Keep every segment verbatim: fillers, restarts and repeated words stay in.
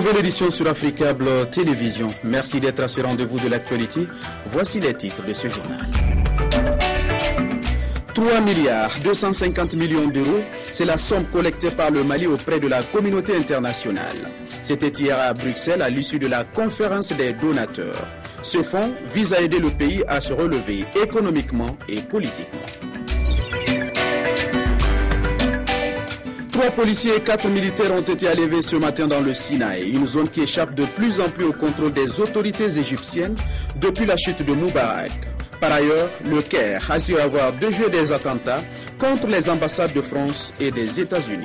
Nouvelle édition sur Africable Télévision. Merci d'être à ce rendez-vous de l'actualité. Voici les titres de ce journal. trois milliards deux cent cinquante millions d'euros, c'est la somme collectée par le Mali auprès de la communauté internationale. C'était hier à Bruxelles à l'issue de la conférence des donateurs. Ce fonds vise à aider le pays à se relever économiquement et politiquement. Trois policiers et quatre militaires ont été enlevés ce matin dans le Sinaï, une zone qui échappe de plus en plus au contrôle des autorités égyptiennes depuis la chute de Moubarak. Par ailleurs, le Caire assure avoir déjoué des attentats contre les ambassades de France et des États-Unis.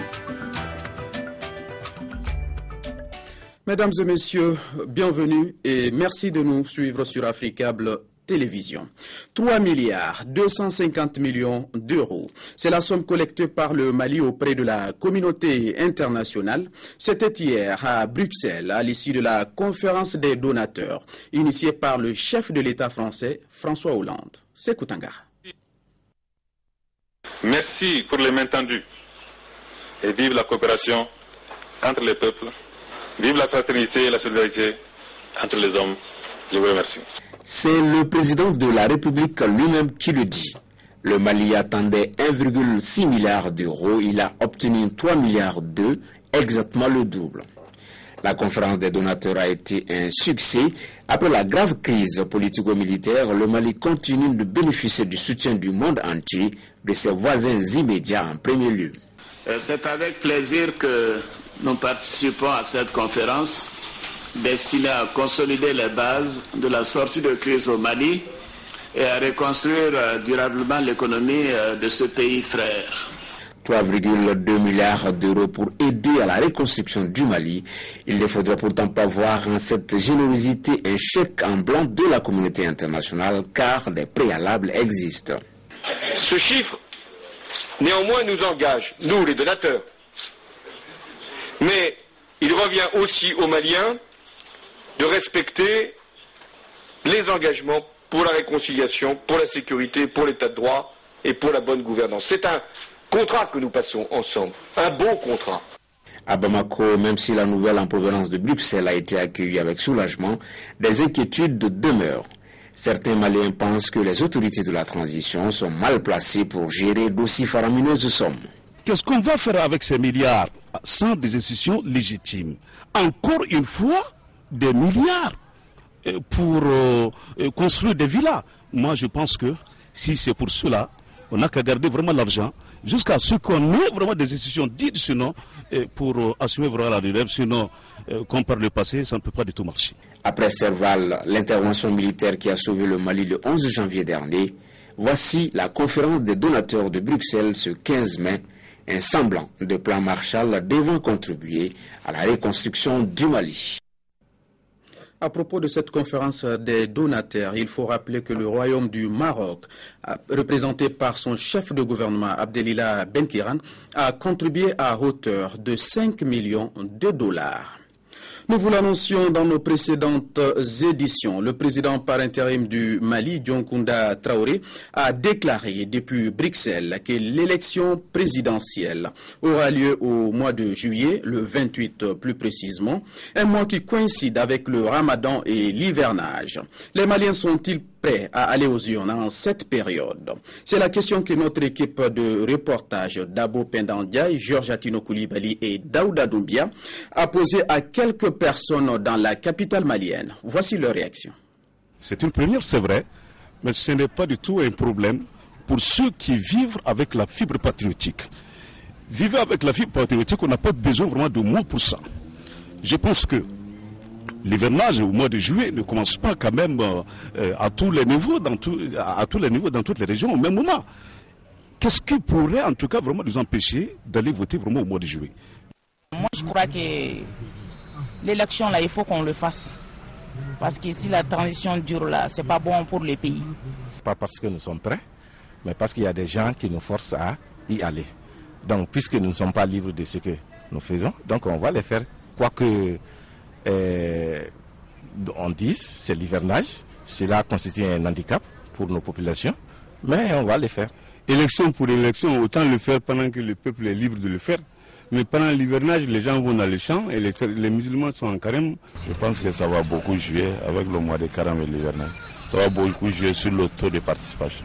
Mesdames et messieurs, bienvenue et merci de nous suivre sur Africable Télévision. trois milliards deux cent cinquante millions d'euros. C'est la somme collectée par le Mali auprès de la communauté internationale. C'était hier à Bruxelles, à l'issue de la conférence des donateurs, initiée par le chef de l'État français, François Hollande. Sékou Tangara. Merci pour les mains tendues. Et vive la coopération entre les peuples. Vive la fraternité et la solidarité entre les hommes. Je vous remercie. C'est le président de la République lui-même qui le dit. Le Mali attendait un virgule six milliard d'euros, il a obtenu trois milliards deux, exactement le double. La conférence des donateurs a été un succès. Après la grave crise politico-militaire, le Mali continue de bénéficier du soutien du monde entier, de ses voisins immédiats en premier lieu. C'est avec plaisir que nous participons à cette conférence destinée à consolider les bases de la sortie de crise au Mali et à reconstruire durablement l'économie de ce pays frère. trois virgule deux milliards d'euros pour aider à la reconstruction du Mali. Il ne faudrait pourtant pas voir en cette générosité un chèque en blanc de la communauté internationale car des préalables existent. Ce chiffre, néanmoins, nous engage, nous les donateurs. Mais il revient aussi aux Maliens de respecter les engagements pour la réconciliation, pour la sécurité, pour l'état de droit et pour la bonne gouvernance. C'est un contrat que nous passons ensemble, un beau contrat. À Bamako, même si la nouvelle en provenance de Bruxelles a été accueillie avec soulagement, des inquiétudes demeurent. Certains Maliens pensent que les autorités de la transition sont mal placées pour gérer d'aussi faramineuses sommes. Qu'est-ce qu'on va faire avec ces milliards sans des institutions légitimes? Encore une fois, des milliards pour euh, construire des villas. Moi, je pense que si c'est pour cela, on n'a qu'à garder vraiment l'argent jusqu'à ce qu'on ait vraiment des institutions dites sinon pour euh, assumer vraiment la relève. Sinon, euh, comme par le passé, ça ne peut pas du tout marcher. Après Serval, l'intervention militaire qui a sauvé le Mali le onze janvier dernier, voici la conférence des donateurs de Bruxelles ce quinze mai, un semblant de plan Marshall devant contribuer à la reconstruction du Mali. À propos de cette conférence des donateurs, il faut rappeler que le royaume du Maroc, représenté par son chef de gouvernement Abdelila Benkiran, a contribué à hauteur de cinq millions de dollars. Nous vous l'annoncions dans nos précédentes éditions. Le président par intérim du Mali, Dioncounda Traoré, a déclaré depuis Bruxelles que l'élection présidentielle aura lieu au mois de juillet, le vingt-huit plus précisément, un mois qui coïncide avec le ramadan et l'hivernage. Les Maliens sont-ils prêts à aller aux urnes en cette période? C'est la question que notre équipe de reportage Dabo Pendandiaï, Georges Atino Koulibaly et Daouda Doumbia a posé à quelques personnes dans la capitale malienne. Voici leur réaction. C'est une première, c'est vrai, mais ce n'est pas du tout un problème pour ceux qui vivent avec la fibre patriotique. Vivre avec la fibre patriotique, on n'a pas besoin vraiment de mots pour ça. Je pense que l'hivernage au mois de juillet ne commence pas quand même euh, à tous les niveaux, dans tout, à, à tous les niveaux, dans toutes les régions au même moment. Qu'est-ce qui pourrait en tout cas vraiment nous empêcher d'aller voter vraiment au mois de juillet? Moi je crois que l'élection là il faut qu'on le fasse. Parce que si la transition dure là, c'est pas bon pour le pays. Pas parce que nous sommes prêts, mais parce qu'il y a des gens qui nous forcent à y aller. Donc puisque nous ne sommes pas libres de ce que nous faisons, donc on va les faire. Quoique euh, on dise, c'est l'hivernage, cela constitue un handicap pour nos populations, mais on va les faire. Élection pour élection, autant le faire pendant que le peuple est libre de le faire. Mais pendant l'hivernage, les gens vont dans les champs et les, les musulmans sont en carême. Je pense que ça va beaucoup jouer avec le mois de carême et l'hivernage. Ça va beaucoup jouer sur le taux de participation.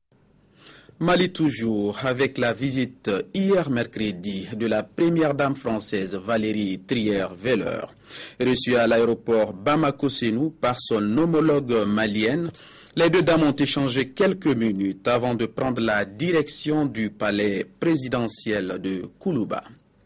Mali toujours, avec la visite hier mercredi de la première dame française Valérie Trier-Veller, reçue à l'aéroport Bamako-Sénou par son homologue malienne. Les deux dames ont échangé quelques minutes avant de prendre la direction du palais présidentiel de Koulouba.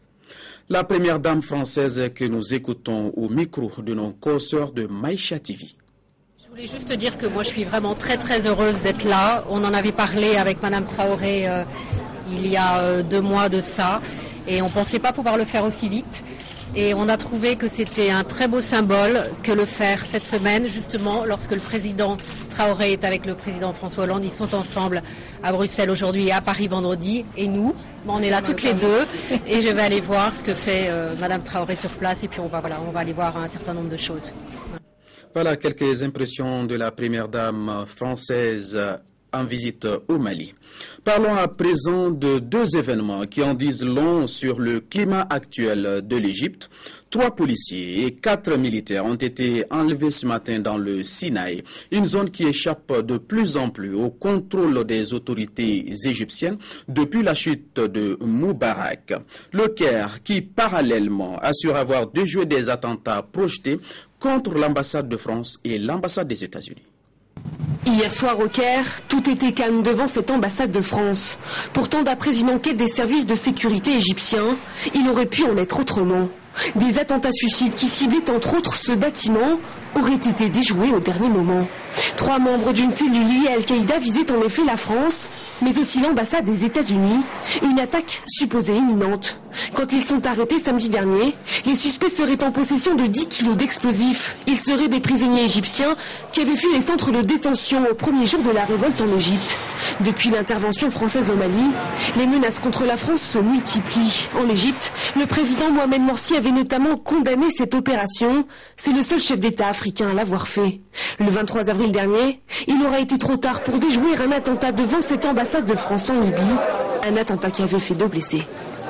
La première dame française que nous écoutons au micro de nos consoeurs de Maïcha T V. Je voulais juste dire que moi je suis vraiment très très heureuse d'être là. On en avait parlé avec Madame Traoré euh, il y a euh, deux mois de ça et on ne pensait pas pouvoir le faire aussi vite. Et on a trouvé que c'était un très beau symbole que le faire cette semaine, justement, lorsque le président Traoré est avec le président François Hollande. Ils sont ensemble à Bruxelles aujourd'hui et à Paris vendredi. Et nous, on est là toutes les deux. Et je vais aller voir ce que fait euh, Madame Traoré sur place. Et puis on va, voilà, on va aller voir un certain nombre de choses. Voilà quelques impressions de la première dame française en visite au Mali. Parlons à présent de deux événements qui en disent long sur le climat actuel de l'Égypte. Trois policiers et quatre militaires ont été enlevés ce matin dans le Sinaï, une zone qui échappe de plus en plus au contrôle des autorités égyptiennes depuis la chute de Moubarak. Le Caire, qui parallèlement assure avoir déjoué des attentats projetés contre l'ambassade de France et l'ambassade des États-Unis. Hier soir au Caire, tout était calme devant cette ambassade de France. Pourtant, d'après une enquête des services de sécurité égyptiens, il aurait pu en être autrement. Des attentats suicides qui ciblaient entre autres ce bâtiment auraient été déjoués au dernier moment. Trois membres d'une cellule liée à Al-Qaïda visaient en effet la France, mais aussi l'ambassade des États-Unis, une attaque supposée imminente. Quand ils sont arrêtés samedi dernier, les suspects seraient en possession de dix kilos d'explosifs. Ils seraient des prisonniers égyptiens qui avaient fui les centres de détention au premier jour de la révolte en Égypte. Depuis l'intervention française au Mali, les menaces contre la France se multiplient. En Égypte, le président Mohamed Morsi avait notamment condamné cette opération. C'est le seul chef d'État africain à l'avoir fait. Le vingt-trois avril dernier, il aura été trop tard pour déjouer un attentat devant cette ambassade de France en Libye. Un attentat qui avait fait deux blessés.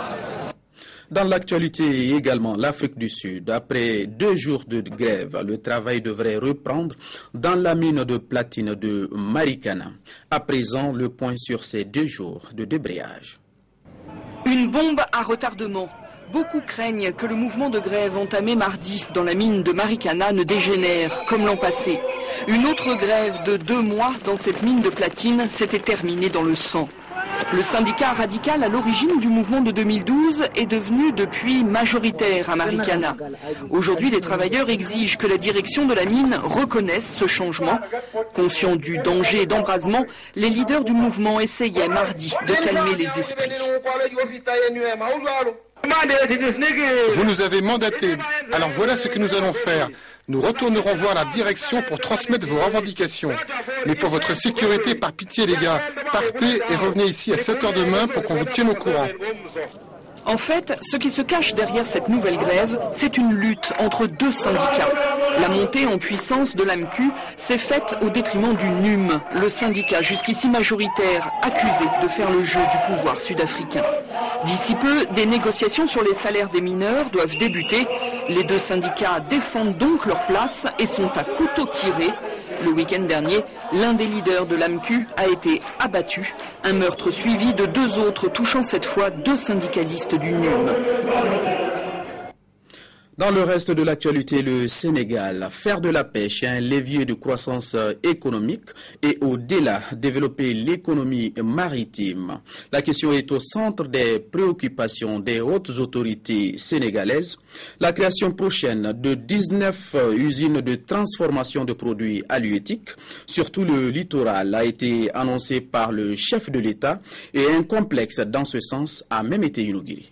Dans l'actualité également, l'Afrique du Sud, après deux jours de grève, le travail devrait reprendre dans la mine de platine de Marikana. À présent, le point sur ces deux jours de débrayage. Une bombe à retardement. Beaucoup craignent que le mouvement de grève entamé mardi dans la mine de Marikana ne dégénère, comme l'an passé. Une autre grève de deux mois dans cette mine de platine s'était terminée dans le sang. Le syndicat radical à l'origine du mouvement de deux mille douze est devenu depuis majoritaire à Marikana. Aujourd'hui, les travailleurs exigent que la direction de la mine reconnaisse ce changement. Conscients du danger d'embrasement, les leaders du mouvement essayaient mardi de calmer les esprits. Vous nous avez mandatés, alors voilà ce que nous allons faire. Nous retournerons voir la direction pour transmettre vos revendications. Mais pour votre sécurité, par pitié les gars, partez et revenez ici à sept heures demain pour qu'on vous tienne au courant. En fait, ce qui se cache derrière cette nouvelle grève, c'est une lutte entre deux syndicats. La montée en puissance de l'A M Q s'est faite au détriment du N U M, le syndicat jusqu'ici majoritaire, accusé de faire le jeu du pouvoir sud-africain. D'ici peu, des négociations sur les salaires des mineurs doivent débuter. Les deux syndicats défendent donc leur place et sont à couteau tiré. Le week-end dernier, l'un des leaders de l'A M Q a été abattu. Un meurtre suivi de deux autres touchant cette fois deux syndicalistes du N U M. Dans le reste de l'actualité, le Sénégal, faire de la pêche un levier de croissance économique et au-delà, développer l'économie maritime. La question est au centre des préoccupations des hautes autorités sénégalaises. La création prochaine de dix-neuf usines de transformation de produits halieutiques, surtout le littoral, a été annoncée par le chef de l'État et un complexe dans ce sens a même été inauguré.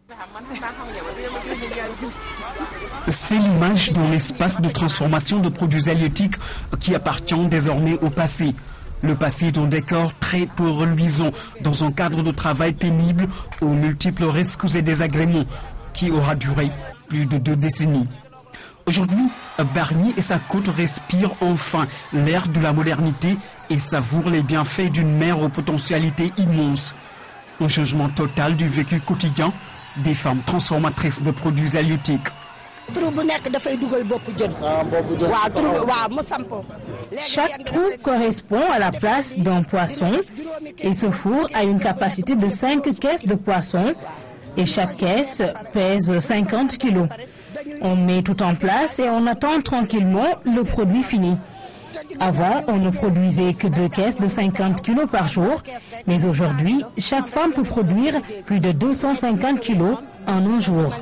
C'est l'image d'un espace de transformation de produits halieutiques qui appartient désormais au passé. Le passé d'un décor très peu reluisant, dans un cadre de travail pénible aux multiples risques et désagréments, qui aura duré plus de deux décennies. Aujourd'hui, Bargny et sa côte respirent enfin l'air de la modernité et savourent les bienfaits d'une mer aux potentialités immenses. Un changement total du vécu quotidien, des femmes transformatrices de produits halieutiques. Chaque trou correspond à la place d'un poisson et ce four a une capacité de cinq caisses de poissons et chaque caisse pèse cinquante kilos. On met tout en place et on attend tranquillement le produit fini. Avant, on ne produisait que deux caisses de cinquante kilos par jour, mais aujourd'hui, chaque femme peut produire plus de deux cent cinquante kilos en un jour.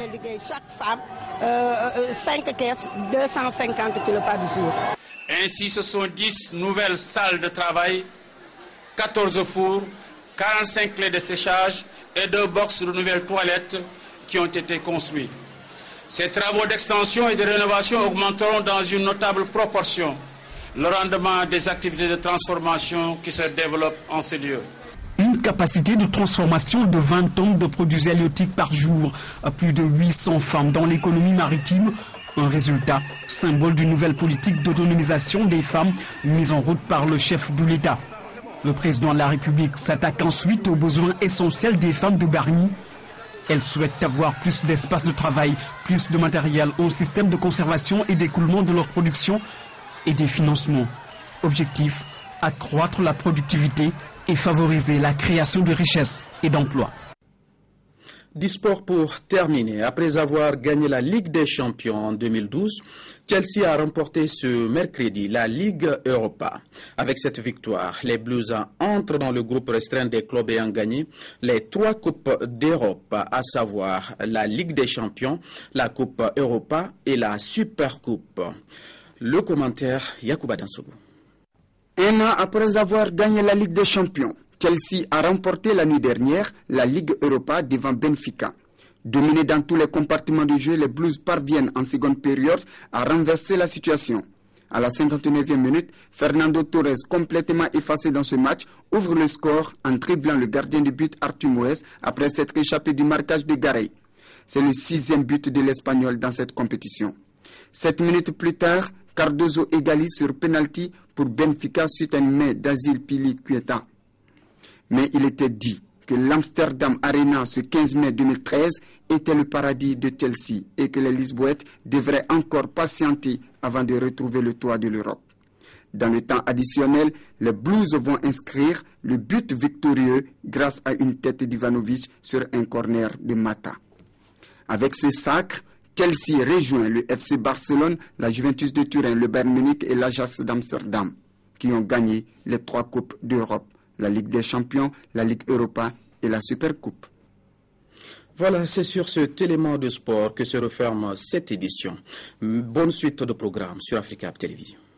cinq caisses, deux cent cinquante kilos par jour. Ainsi, ce sont dix nouvelles salles de travail, quatorze fours, quarante-cinq clés de séchage et deux boxes de nouvelles toilettes qui ont été construits. Ces travaux d'extension et de rénovation augmenteront dans une notable proportion le rendement des activités de transformation qui se développent en ces lieux. Une capacité de transformation de vingt tonnes de produits halieutiques par jour à plus de huit cents femmes dans l'économie maritime. Un résultat, symbole d'une nouvelle politique d'autonomisation des femmes mise en route par le chef de l'État. Le président de la République s'attaque ensuite aux besoins essentiels des femmes de Bargny. Elles souhaitent avoir plus d'espace de travail, plus de matériel, un système de conservation et d'écoulement de leur production et des financements. Objectif, accroître la productivité et favoriser la création de richesses et d'emplois. Du sport pour terminer. Après avoir gagné la Ligue des Champions en deux mille douze, Chelsea a remporté ce mercredi la Ligue Europa. Avec cette victoire, les Blues entrent dans le groupe restreint des clubs ayant gagné les trois Coupes d'Europe, à savoir la Ligue des Champions, la Coupe Europa et la Super Coupe. Le commentaire, Yacouba Dansogo. Un an après avoir gagné la Ligue des Champions, Chelsea a remporté la nuit dernière la Ligue Europa devant Benfica. Dominés dans tous les compartiments du jeu, les Blues parviennent en seconde période à renverser la situation. À la cinquante-neuvième minute, Fernando Torres, complètement effacé dans ce match, ouvre le score en dribblant le gardien de but Artur Moes après s'être échappé du marquage de Garay. C'est le sixième but de l'Espagnol dans cette compétition. Sept minutes plus tard, Cardozo égalise sur penalty pour Benfica suite à une main d'Azil Pilicueta. Mais il était dit que l'Amsterdam Arena ce quinze mai deux mille treize était le paradis de Chelsea et que les Lisboètes devraient encore patienter avant de retrouver le toit de l'Europe. Dans le temps additionnel, les Blues vont inscrire le but victorieux grâce à une tête d'Ivanovic sur un corner de Mata. Avec ce sacre, Chelsea rejoint le F C Barcelone, la Juventus de Turin, le Bayern Munich et l'Ajax d'Amsterdam, qui ont gagné les trois Coupes d'Europe, la Ligue des Champions, la Ligue Europa et la Super Coupe. Voilà, c'est sur cet élément de sport que se referme cette édition. Bonne suite de programme sur Africa Télévision.